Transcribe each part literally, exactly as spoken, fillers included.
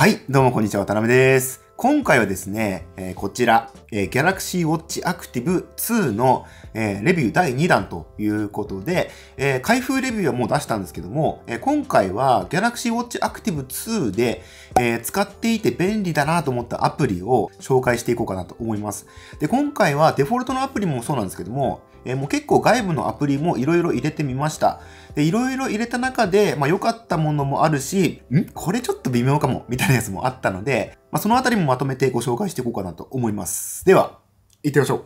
はい、どうもこんにちは、渡辺です。今回はですね、えー、こちら、えー、Galaxy Watch Active ツーの、えー、レビューだいにだんということで、えー、開封レビューはもう出したんですけども、えー、今回は Galaxy Watch Active ツーで、えー、使っていて便利だなと思ったアプリを紹介していこうかなと思います。で、今回はデフォルトのアプリもそうなんですけども、えー、もう結構外部のアプリもいろいろ入れてみました。で、いろいろ入れた中で、まあ良かったものもあるし、んこれちょっと微妙かもみたいなやつもあったので、まあそのあたりもまとめてご紹介していこうかなと思います。では、行ってみましょう。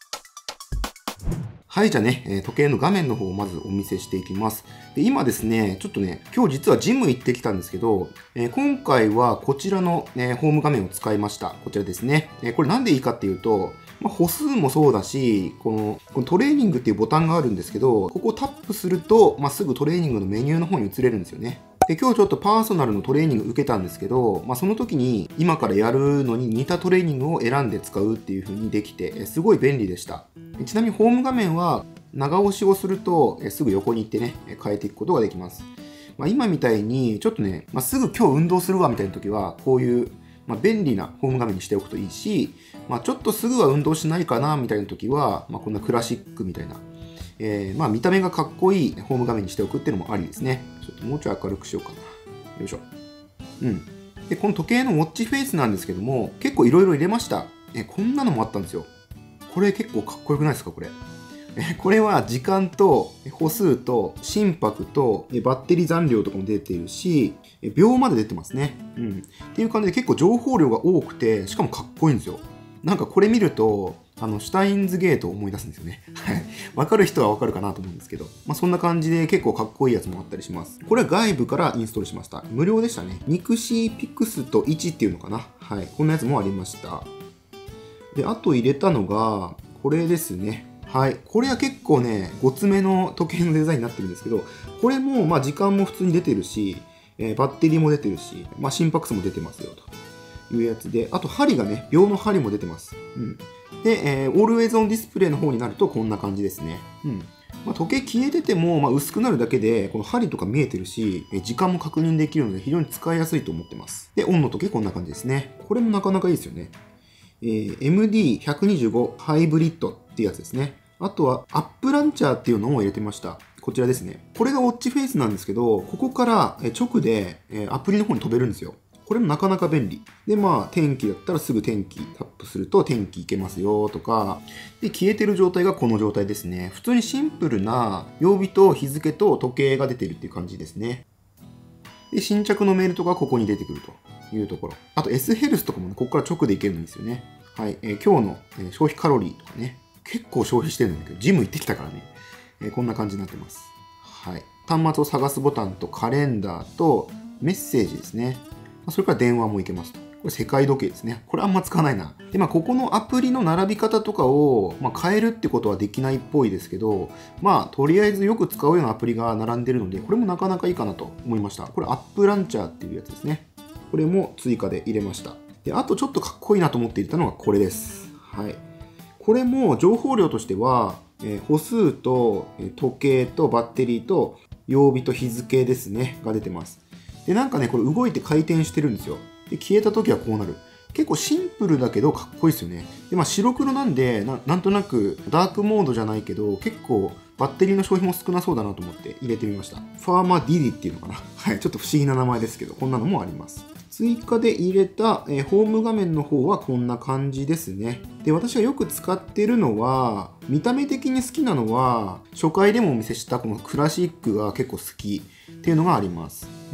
はい、じゃあね、えー、時計の画面の方をまずお見せしていきます。で、今ですね、ちょっとね、今日実はジム行ってきたんですけど、えー、今回はこちらの、ね、ホーム画面を使いました。こちらですね。えー、これなんでいいかっていうと、まあ、歩数もそうだし、この、このトレーニングっていうボタンがあるんですけど、ここをタップすると、まあ、すぐトレーニングのメニューの方に移れるんですよね。で、今日ちょっとパーソナルのトレーニング受けたんですけど、まあ、その時に今からやるのに似たトレーニングを選んで使うっていう風にできて、すごい便利でした。ちなみにホーム画面は長押しをするとすぐ横に行ってね、変えていくことができます。まあ、今みたいにちょっとね、まあ、すぐ今日運動するわみたいな時は、こういう、まあ、便利なホーム画面にしておくといいし、まあ、ちょっとすぐは運動しないかなみたいな時は、まあ、こんなクラシックみたいな、えー、まあ見た目がかっこいいホーム画面にしておくっていうのもありですね。ちょっともうちょい明るくしようかな。よいしょ。うん。で、この時計のウォッチフェイスなんですけども、結構いろいろ入れました。え、こんなのもあったんですよ。これ結構かっこよくないですか、これ。え、これは時間と歩数と心拍とバッテリー残量とかも出ているし、秒まで出てますね。うん。っていう感じで結構情報量が多くて、しかもかっこいいんですよ。なんかこれ見ると、あの、シュタインズゲートを思い出すんですよね。はい。わかる人はわかるかなと思うんですけど。まあ、そんな感じで結構かっこいいやつもあったりします。これは外部からインストールしました。無料でしたね。ニクシーピクストいちっていうのかな。はい。こんなやつもありました。で、あと入れたのが、これですね。はい。これは結構ね、ごつめの時計のデザインになってるんですけど、これも、まあ、時間も普通に出てるし、えー、バッテリーも出てるし、まあ、心拍数も出てますよ、というやつで、あと針がね、秒の針も出てます。うん。で、えー、Always on Display の方になるとこんな感じですね。うん。まあ、時計消えてても、まあ、薄くなるだけで、この針とか見えてるし、えー、時間も確認できるので非常に使いやすいと思ってます。で、オンの時計こんな感じですね。これもなかなかいいですよね。えー、エムディーひゃくにじゅうご ハイブリッドっていうやつですね。あとは、アップランチャーっていうのも入れてました。こちらですね。これがウォッチフェイスなんですけど、ここから直でアプリの方に飛べるんですよ。これもなかなか便利。で、まあ、天気だったらすぐ天気タップすると天気いけますよとか、で、消えてる状態がこの状態ですね。普通にシンプルな曜日と日付と時計が出てるっていう感じですね。で、新着のメールとかここに出てくるというところ。あと S ヘルスとかもね、ここから直でいけるんですよね。はい。えー、今日の、えー、消費カロリーとかね。結構消費してるんだけど、ジム行ってきたからね。えー、こんな感じになってます。はい。端末を探すボタンとカレンダーとメッセージですね。それから電話もいけますと。これ世界時計ですね。これあんま使わないな。で、まあ、ここのアプリの並び方とかを、まあ、変えるってことはできないっぽいですけど、まあ、とりあえずよく使うようなアプリが並んでるので、これもなかなかいいかなと思いました。これアップランチャーっていうやつですね。これも追加で入れました。で、あとちょっとかっこいいなと思って入れたのがこれです。はい。これも情報量としては、えー、歩数と、えー、時計とバッテリーと曜日と日付ですね、が出てます。で、なんかね、これ動いて回転してるんですよ。で、消えた時はこうなる。結構シンプルだけどかっこいいですよね。で、まあ白黒なんでな、なんとなくダークモードじゃないけど、結構バッテリーの消費も少なそうだなと思って入れてみました。ファーマディディっていうのかな。はい、ちょっと不思議な名前ですけど、こんなのもあります。追加で入れた、えー、ホーム画面の方はこんな感じですね。で、私がよく使ってるのは、見た目的に好きなのは、初回でもお見せしたこのクラシックが結構好きっていうのがあります。うん。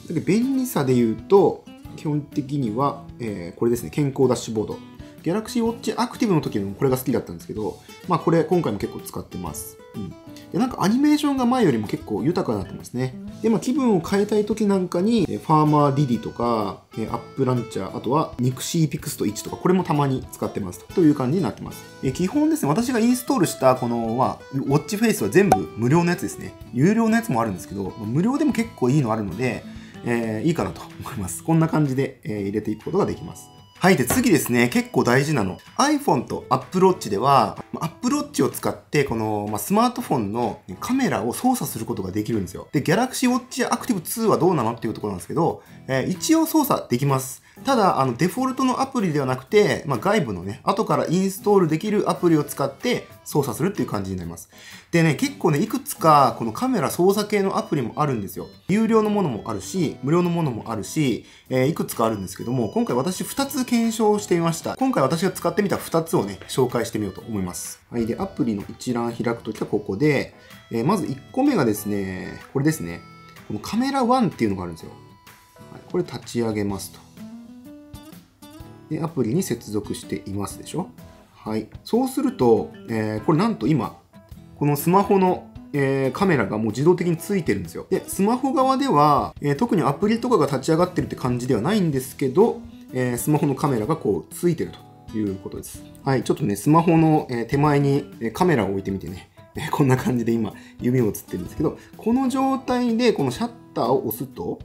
で、便利さで言うと、基本的には、えー、これですね、健康ダッシュボード。Galaxy Watch Active の時もこれが好きだったんですけど、まあこれ今回も結構使ってます。うん。で、なんかアニメーションが前よりも結構豊かになってますね。で、まあ気分を変えたい時なんかに、ファーマーディディとか、アップランチャー、あとはニクシーピクストいちとか、これもたまに使ってますという感じになってます。え基本ですね、私がインストールしたこの、まあ、ウォッチフェイスは全部無料のやつですね。有料のやつもあるんですけど、無料でも結構いいのあるので、えー、いいかなと思います。こんな感じで、えー、入れていくことができます。はい。で、次ですね。結構大事なの。iPhone と Apple Watch では、 Apple Watch を使って、この、まあ、スマートフォンのカメラを操作することができるんですよ。で、Galaxy Watch Active ツーはどうなのっていうところなんですけど、えー、一応操作できます。ただ、あの、デフォルトのアプリではなくて、まあ、外部のね、後からインストールできるアプリを使って操作するっていう感じになります。でね、結構ね、いくつかこのカメラ操作系のアプリもあるんですよ。有料のものもあるし、無料のものもあるし、えー、いくつかあるんですけども、今回私ふたつ検証してみました。今回私が使ってみたふたつをね、紹介してみようと思います。はい。で、アプリの一覧開くときはここで、えー、まずいっこめがですね、これですね。このカメラワンっていうのがあるんですよ。はい、これ立ち上げますと。で、アプリに接続していますでしょ。はい。そうすると、えー、これなんと今、このスマホの、えー、カメラがもう自動的についてるんですよ。で、スマホ側では、えー、特にアプリとかが立ち上がってるって感じではないんですけど、えー、スマホのカメラがこうついてるということです。はい。ちょっとね、スマホの手前にカメラを置いてみてね、こんな感じで今、指を映ってるんですけど、この状態でこのシャッターを押すと、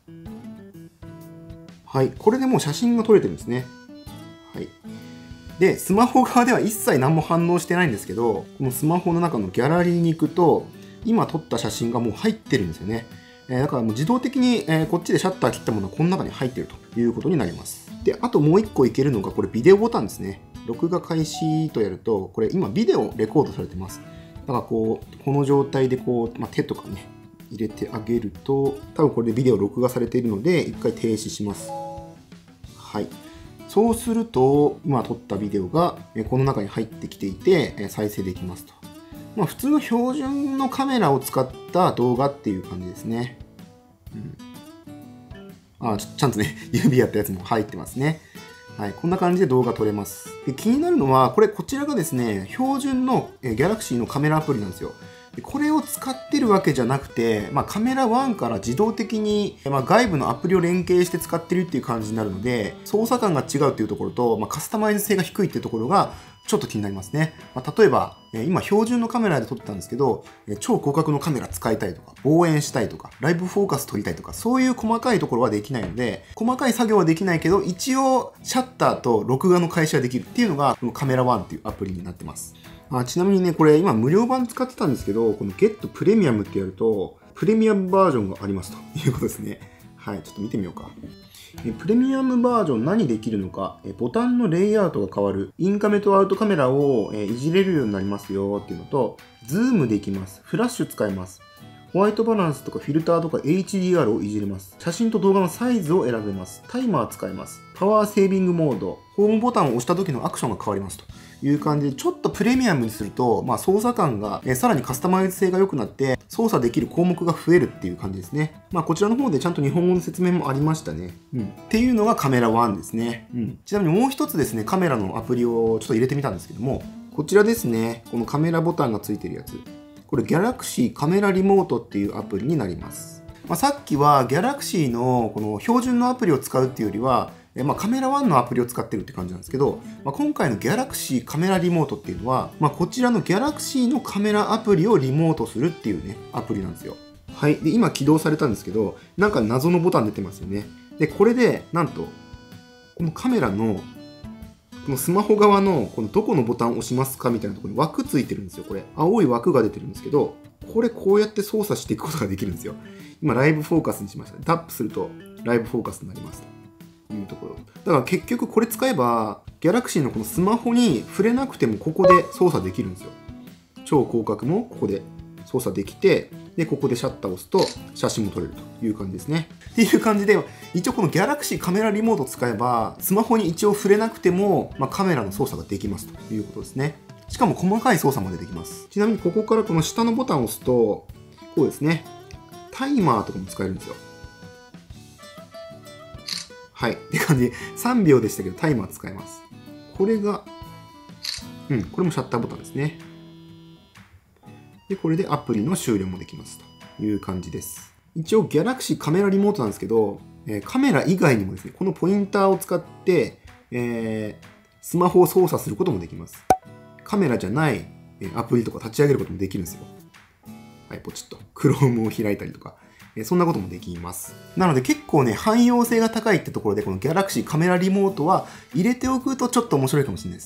はい。これでもう写真が撮れてるんですね。はい。で、スマホ側では一切何も反応してないんですけど、このスマホの中のギャラリーに行くと、今撮った写真がもう入ってるんですよね。えー、だからもう自動的に、えー、こっちでシャッター切ったものがこの中に入ってるということになります。で、あともう一個いけるのが、これビデオボタンですね。録画開始とやると、これ今ビデオレコードされてます。だからこう、この状態でこう、まあ、手とかね、入れてあげると、多分これでビデオ録画されているので、一回停止します。はい。そうすると、今撮ったビデオがこの中に入ってきていて、再生できますと。まあ、普通の標準のカメラを使った動画っていう感じですね。うん、あち、ちゃんとね、指やったやつも入ってますね。はい、こんな感じで動画撮れます。で、気になるのは、これ、こちらがですね、標準の Galaxy のカメラアプリなんですよ。これを使ってるわけじゃなくて、まあ、カメラワンから自動的に、まあ、外部のアプリを連携して使ってるっていう感じになるので、操作感が違うっていうところと、まあ、カスタマイズ性が低いっていうところがちょっと気になりますね。まあ、例えば、今標準のカメラで撮ってたんですけど、超広角のカメラ使いたいとか、望遠したいとか、ライブフォーカス撮りたいとか、そういう細かいところはできないので、細かい作業はできないけど、一応シャッターと録画の開始はできるっていうのが、このカメラワンっていうアプリになってます。あ、ちなみにね、これ今無料版使ってたんですけど、この Get Premium ってやると、プレミアムバージョンがありますということですね。はい、ちょっと見てみようか。プレミアムバージョン何できるのか、ボタンのレイアウトが変わる、インカメとアウトカメラをいじれるようになりますよっていうのと、ズームできます。フラッシュ使えます。ホワイトバランスとかフィルターとか エイチディーアール をいじれます。写真と動画のサイズを選べます。タイマー使えます。パワーセービングモード。ホームボタンを押した時のアクションが変わりますという感じで、ちょっとプレミアムにすると、まあ、操作感が、えさらにカスタマイズ性が良くなって、操作できる項目が増えるっていう感じですね。まあ、こちらの方でちゃんと日本語の説明もありましたね。うん。っていうのがカメラワンですね。うん。ちなみにもう一つですね、カメラのアプリをちょっと入れてみたんですけども、こちらですね、このカメラボタンがついてるやつ。これ Galaxy カメラリモートっていうアプリになります。まあ、さっきは Galaxy のこの標準のアプリを使うっていうよりは、まあ、カメラワンのアプリを使ってるって感じなんですけど、まあ、今回の Galaxy カメラリモートっていうのは、まあ、こちらの Galaxy のカメラアプリをリモートするっていうね、アプリなんですよ。はい。で、今起動されたんですけど、なんか謎のボタン出てますよね。で、これで、なんと、このカメラの、このスマホ側の、このどこのボタンを押しますかみたいなところに枠ついてるんですよ、これ。青い枠が出てるんですけど、これこうやって操作していくことができるんですよ。今、ライブフォーカスにしました。タップすると、ライブフォーカスになります。というところ。だから結局これ使えば、Galaxy のこのスマホに触れなくてもここで操作できるんですよ。超広角もここで操作できて、で、ここでシャッターを押すと写真も撮れるという感じですね。っていう感じで、一応この Galaxy カメラリモートを使えば、スマホに一応触れなくても、まあ、カメラの操作ができますということですね。しかも細かい操作までできます。ちなみにここからこの下のボタンを押すと、こうですね。タイマーとかも使えるんですよ。はい。って感じで、さんびょうでしたけど、タイマー使えます。これが、うん、これもシャッターボタンですね。で、これでアプリの終了もできますという感じです。一応 Galaxy カメラリモートなんですけど、えー、カメラ以外にもですね、このポインターを使って、えー、スマホを操作することもできます。カメラじゃないアプリとか立ち上げることもできるんですよ。はい、ポチッと。Chrome を開いたりとか。そんなこともできます。なので結構ね、汎用性が高いってところで、この Galaxy カメラリモートは入れておくとちょっと面白いかもしれないですね。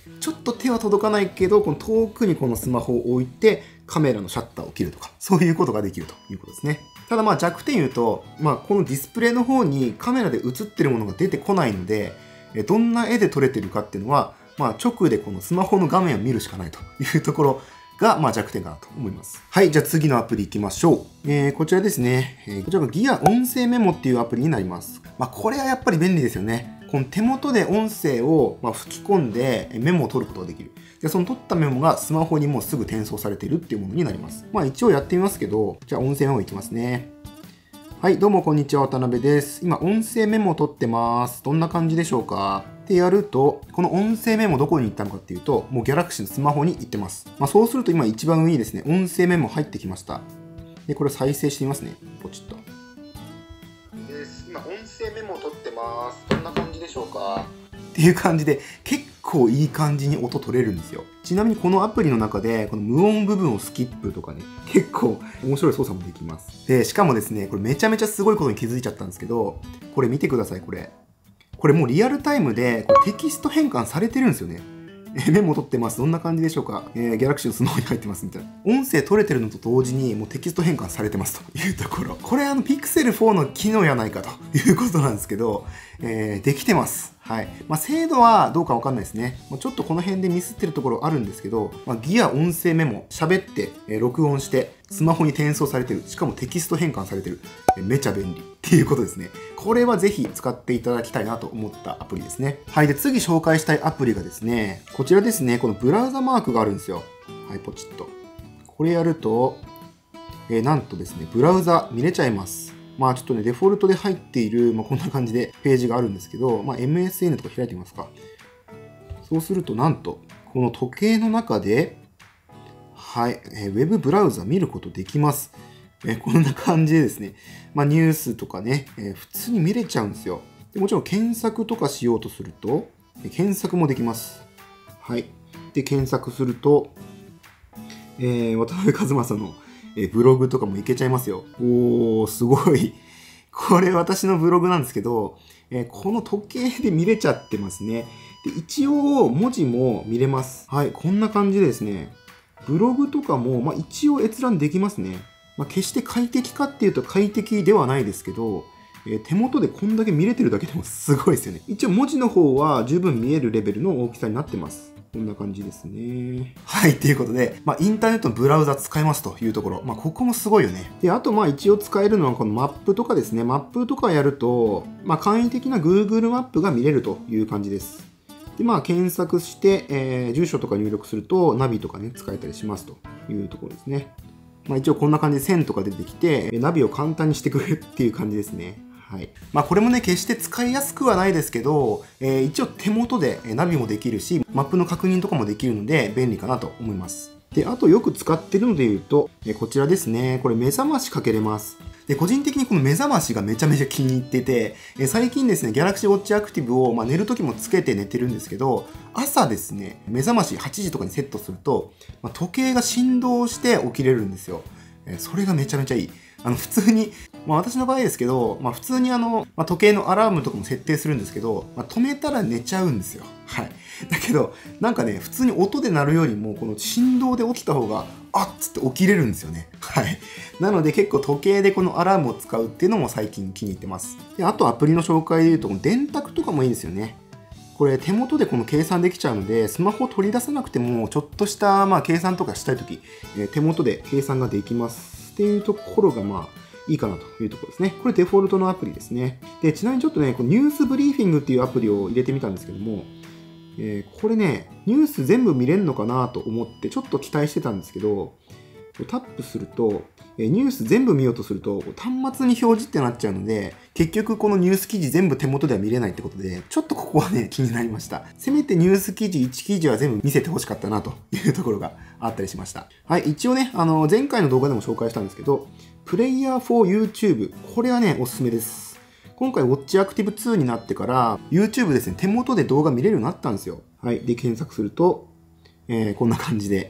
ちょっと手は届かないけど、この遠くにこのスマホを置いて、カメラのシャッターを切るとか、そういうことができるということですね。ただまあ弱点言うと、まあこのディスプレイの方にカメラで映ってるものが出てこないので、どんな絵で撮れてるかっていうのは、まあ直でこのスマホの画面を見るしかないというところが、まあ弱点かなと思います。はい、じゃあ次のアプリ行きましょう。えー、こちらですね。えー、こちらがギア音声メモっていうアプリになります。まあこれはやっぱり便利ですよね。この手元で音声をまあ吹き込んでメモを取ることができる。で、その取ったメモがスマホにもうすぐ転送されているっていうものになります。まあ一応やってみますけど、じゃあ音声メモいきますね。はい、どうもこんにちは、渡辺です。今音声メモを取ってます。どんな感じでしょうかってやると、この音声メモどこに行ったのかっていうと、もうギャラクシーのスマホに行ってます。まあそうすると今一番上にですね、音声メモ入ってきました。で、これ再生してみますね。ポチッと。です。今音声メモを取ってます。どんな感じでしょうかっていう感じで、結構いい感じに音取れるんですよ。ちなみにこのアプリの中で、この無音部分をスキップとかね、結構面白い操作もできます。で、しかもですね、これめちゃめちゃすごいことに気づいちゃったんですけど、これ見てください、これ。これもうリアルタイムでこれテキスト変換されてるんですよね。えメモ取ってます。どんな感じでしょうか、えー、ギャラクシーのスマホに入ってますみたいな。音声取れてるのと同時にもうテキスト変換されてますというところ。これあの ピクセルフォー の機能やないかということなんですけど、えー、できてます。はい。まあ、精度はどうかわかんないですね。もうちょっとこの辺でミスってるところあるんですけど、まあ、ギア音声メモ、喋って、えー、録音して、スマホに転送されてる。しかもテキスト変換されてる。えー、めちゃ便利っていうことですね。これはぜひ使っていただきたいなと思ったアプリですね。はい。で、次紹介したいアプリがですね、こちらですね。このブラウザマークがあるんですよ。はい、ポチッと。これやると、えー、なんとですね、ブラウザ見れちゃいます。まあちょっとね、デフォルトで入っている、まあ、こんな感じでページがあるんですけど、まあ エムエスエヌ とか開いてみますか。そうするとなんと、この時計の中で、はい、えー、ウェブブラウザ見ることできます。えー、こんな感じでですね、まあニュースとかね、えー、普通に見れちゃうんですよ。でもちろん検索とかしようとすると、えー、検索もできます。はい。で、検索すると、えー、渡辺和正のえブログとかもいけちゃいますよ。おー、すごい。これ私のブログなんですけど、えー、この時計で見れちゃってますね。で、一応文字も見れます。はい、こんな感じでですね、ブログとかも、まあ、一応閲覧できますね。まあ、決して快適かっていうと快適ではないですけど、えー、手元でこんだけ見れてるだけでもすごいですよね。一応文字の方は十分見えるレベルの大きさになってます。こんな感じですね。はい、ということで、まあ、インターネットのブラウザ使えますというところ。まあ、ここもすごいよね。で、あと、まあ、一応使えるのはこのマップとかですね。マップとかやると、まあ、簡易的な Google マップが見れるという感じです。で、まあ、検索して、えー、住所とか入力すると、ナビとかね、使えたりしますというところですね。まあ、一応こんな感じで線とか出てきて、ナビを簡単にしてくれるっていう感じですね。はい。まあこれもね、決して使いやすくはないですけど、えー、一応手元でナビもできるし、マップの確認とかもできるので便利かなと思います。で、あとよく使ってるので言うと、えー、こちらですね。これ目覚ましかけれます。で、個人的にこの目覚ましがめちゃめちゃ気に入ってて、えー、最近ですね、Galaxy Watch Active を、まあ、寝る時もつけて寝てるんですけど、朝ですね、目覚ましはちじとかにセットすると、まあ、時計が振動して起きれるんですよ。えー、それがめちゃめちゃいい。あの普通に、まあ、私の場合ですけど、まあ、普通にあの、まあ、時計のアラームとかも設定するんですけど、まあ、止めたら寝ちゃうんですよ。はい。だけど、なんかね、普通に音で鳴るよりも、この振動で起きた方が、あっつって起きれるんですよね。はい。なので結構時計でこのアラームを使うっていうのも最近気に入ってます。で、あとアプリの紹介で言うと、電卓とかもいいですよね。これ手元でこの計算できちゃうので、スマホを取り出さなくても、ちょっとしたまあ計算とかしたいとき、えー、手元で計算ができます。っていうところがまあいいかなというところですね。これデフォルトのアプリですね。で、ちなみにちょっとね、このニュースブリーフィングっていうアプリを入れてみたんですけども、えー、これね、ニュース全部見れるのかなと思ってちょっと期待してたんですけど、タップすると、ニュース全部見ようとすると、端末に表示ってなっちゃうので、結局このニュース記事全部手元では見れないってことで、ちょっとここはね、気になりました。せめてニュース記事いち記事は全部見せてほしかったなというところがあったりしました。はい、一応ね、あの、前回の動画でも紹介したんですけど、プレイヤー for ユーチューブ。これはね、おすすめです。今回 Watch Active ツーになってから、YouTube ですね、手元で動画見れるようになったんですよ。はい、で、検索すると、えー、こんな感じで、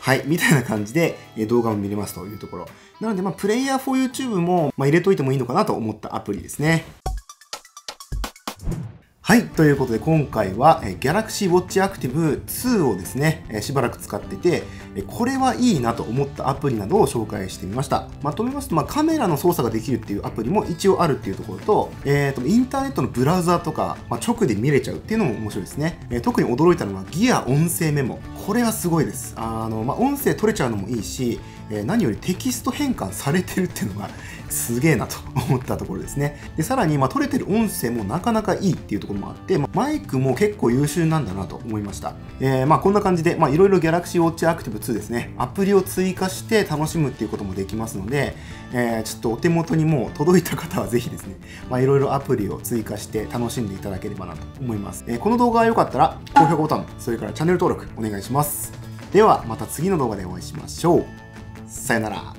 はい、みたいな感じで動画を見れますというところ。なので、まあ、プレイヤー フォーユーチューブ も、まあ、入れといてもいいのかなと思ったアプリですね。はい。ということで、今回は Galaxy Watch Active ツーをですね、しばらく使ってて、これはいいなと思ったアプリなどを紹介してみました。まとめますと、まあ、カメラの操作ができるっていうアプリも一応あるっていうところと、えーと、インターネットのブラウザーとか、まあ、直で見れちゃうっていうのも面白いですね。えー、特に驚いたのはギア音声メモ。これはすごいです。あの、まあ、音声取れちゃうのもいいし、えー、何よりテキスト変換されてるっていうのがすげえなと思ったところですね。で、さらに、まあ、取れてる音声もなかなかいいっていうところもあって、まあ、マイクも結構優秀なんだなと思いました。えー、まあ、こんな感じで、まあ、いろいろ Galaxy Watch Active ツーですね、アプリを追加して楽しむっていうこともできますので、えー、ちょっとお手元にもう届いた方はぜひですね、まあ、いろいろアプリを追加して楽しんでいただければなと思います。えー、この動画が良かったら、高評価ボタン、それからチャンネル登録お願いします。では、また次の動画でお会いしましょう。さよなら。